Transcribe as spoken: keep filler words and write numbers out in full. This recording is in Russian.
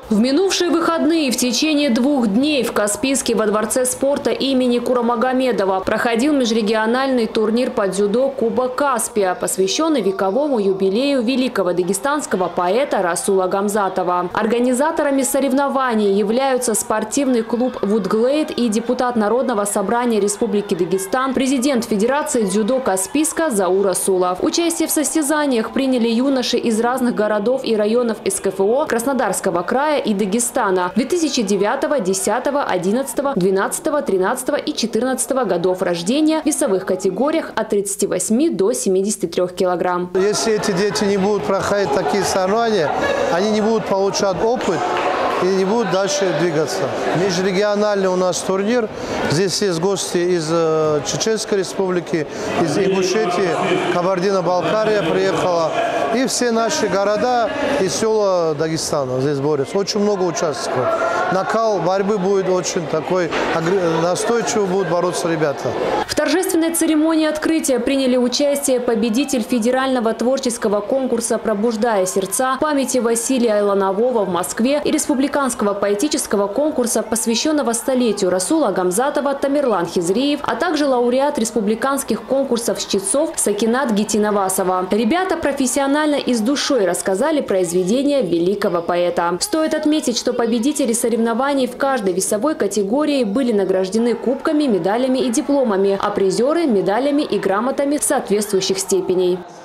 В минувшие выходные в течение двух дней в Каспийске во Дворце спорта имени Курамагомедова проходил межрегиональный турнир по дзюдо «Кубок Каспия», посвященный вековому юбилею великого дагестанского поэта Расула Гамзатова. Организаторами соревнований являются спортивный клуб «Вудглейд» и депутат Народного собрания Республики Дагестан, президент Федерации дзюдо Каспийска Заур Расулов. Участие в состязаниях приняли юноши из разных городов и районов СКФО, Краснодарского края и Дагестана две тысячи девятого, десятого, одиннадцатого, двенадцатого, тринадцатого и четырнадцатого годов рождения в весовых категориях от тридцати восьми до семидесяти трёх килограмм. Если эти дети не будут проходить такие соревнования, они не будут получать опыт и не будут дальше двигаться. Межрегиональный у нас турнир. Здесь есть гости из Чеченской республики, из Ингушетии, Кабардино-Балкария приехала. И все наши города и села Дагестана здесь борются. Очень много участников. Накал борьбы будет очень такой, настойчиво будут бороться ребята. В торжественной церемонии открытия приняли участие победитель федерального творческого конкурса «Пробуждая сердца» памяти Василия Айланового в Москве и республиканского поэтического конкурса, посвященного столетию Расула Гамзатова Тамерлан Хизриев, а также лауреат республиканских конкурсов чтецов Сакинат Гитиновасова. Ребята профессионально и с душой рассказали произведения великого поэта. Стоит отметить, что победители соревнований в каждой весовой категории были награждены кубками, медалями и дипломами, а призеры – медалями и грамотами соответствующих степеней.